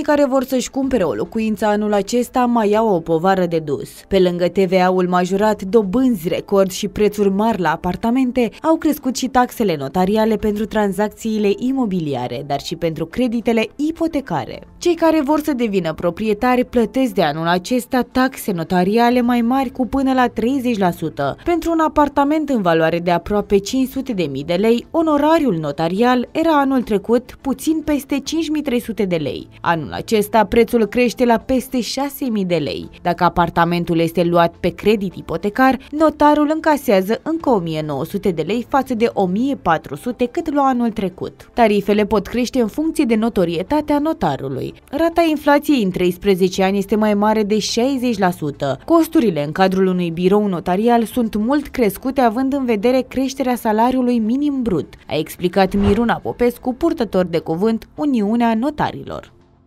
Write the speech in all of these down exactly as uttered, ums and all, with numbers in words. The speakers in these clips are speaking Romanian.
care vor să-și cumpere o locuință anul acesta mai au o povară de dus. Pe lângă T V A-ul majorat, dobânzi record și prețuri mari la apartamente, au crescut și taxele notariale pentru tranzacțiile imobiliare, dar și pentru creditele ipotecare. Cei care vor să devină proprietari plătesc de anul acesta taxe notariale mai mari cu până la treizeci la sută. Pentru un apartament în valoare de aproape cinci sute de mii de lei, onorariul notarial era anul trecut puțin peste cinci mii trei sute de lei. Anul acesta prețul crește la peste șase mii de lei. Dacă apartamentul este luat pe credit ipotecar, notarul încasează încă o mie nouă sute de lei față de o mie patru sute cât lua anul trecut. Tarifele pot crește în funcție de notorietatea notarului. Rata inflației în treisprezece ani este mai mare de șaizeci la sută. Costurile în cadrul unui birou notarial sunt mult crescute având în vedere creșterea salariului minim brut, a explicat Miruna Popescu, purtător de cuvânt Uniunea Notarilor.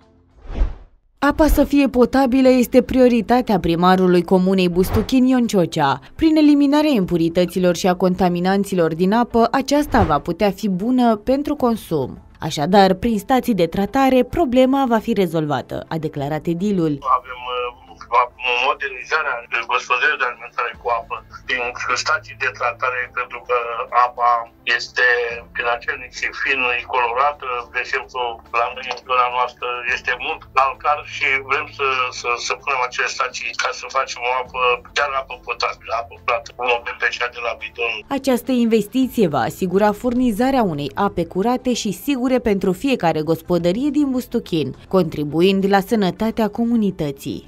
Apa să fie potabilă este prioritatea primarului comunei Bustuchin Ion Ciocea. Prin eliminarea impurităților și a contaminanților din apă, aceasta va putea fi bună pentru consum. Așadar, prin stații de tratare, problema va fi rezolvată, a declarat edilul. Avem modernizarea gospodăriei de alimentare cu apă din stații de tratare, pentru că apa este prin acel și fin colorată. De exemplu, la noi în zona noastră este mult calcar și vrem să, să, să punem acele stații ca să facem o apă, chiar apă potabilă, apă plată, cum o pe cea de la bidon. Această investiție va asigura furnizarea unei ape curate și sigure pentru fiecare gospodărie din Bustuchin, contribuind la sănătatea comunității.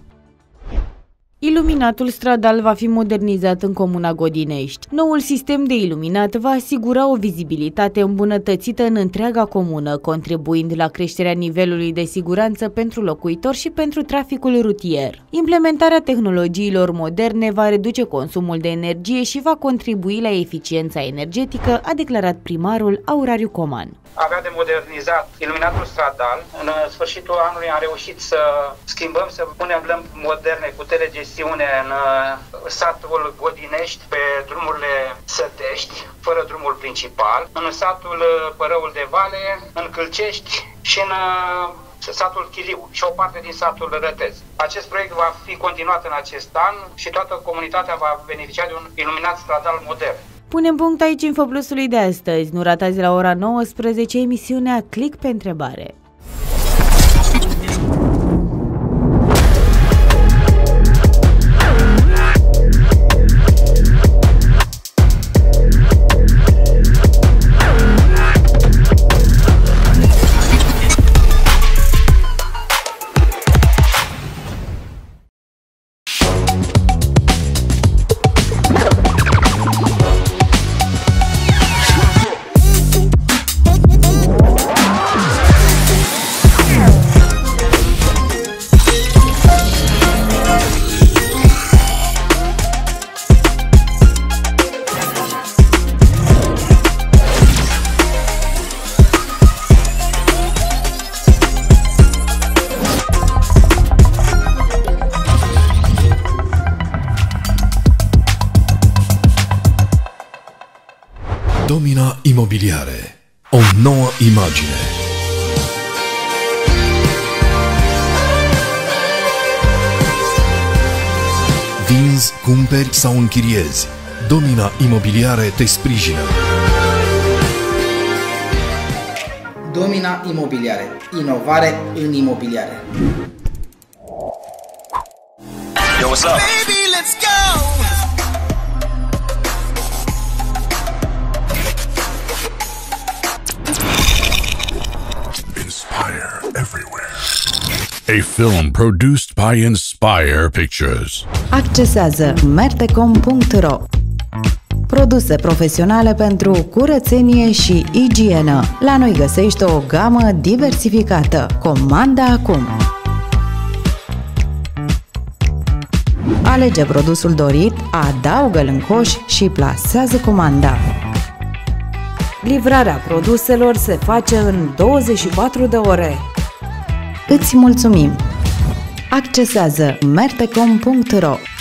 Iluminatul stradal va fi modernizat în comuna Godinești. Noul sistem de iluminat va asigura o vizibilitate îmbunătățită în întreaga comună, contribuind la creșterea nivelului de siguranță pentru locuitori și pentru traficul rutier. Implementarea tehnologiilor moderne va reduce consumul de energie și va contribui la eficiența energetică, a declarat primarul Aurariu Coman. Avea de modernizat iluminatul stradal. În sfârșitul anului am reușit să schimbăm, să punem lămpi moderne cu telegestiune în satul Godinești, pe drumurile Sătești, fără drumul principal, în satul Părăul de Vale, în Câlcești și în satul Chiliu și o parte din satul Rătez. Acest proiect va fi continuat în acest an și toată comunitatea va beneficia de un iluminat stradal modern. Punem punct aici InfoPlusului de astăzi. Nu ratați la ora nouăsprezece emisiunea Click pe întrebare. Domina Imobiliare. O nouă imagine. Vinzi, cumperi sau închiriezi. Domina Imobiliare te sprijină. Domina Imobiliare. Inovare în imobiliare. Yo, what's up? Baby, let's go! Everywhere. A film produced by Inspire Pictures. Accesează mertecom punct ro. Produse profesionale pentru curățenie și igienă. La noi găsești o gamă diversificată. Comanda acum. Alege produsul dorit, adaugă-l în coș și plasează comanda. Livrarea produselor se face în douăzeci și patru de ore. Îți mulțumim! Accesează mertecom punct ro.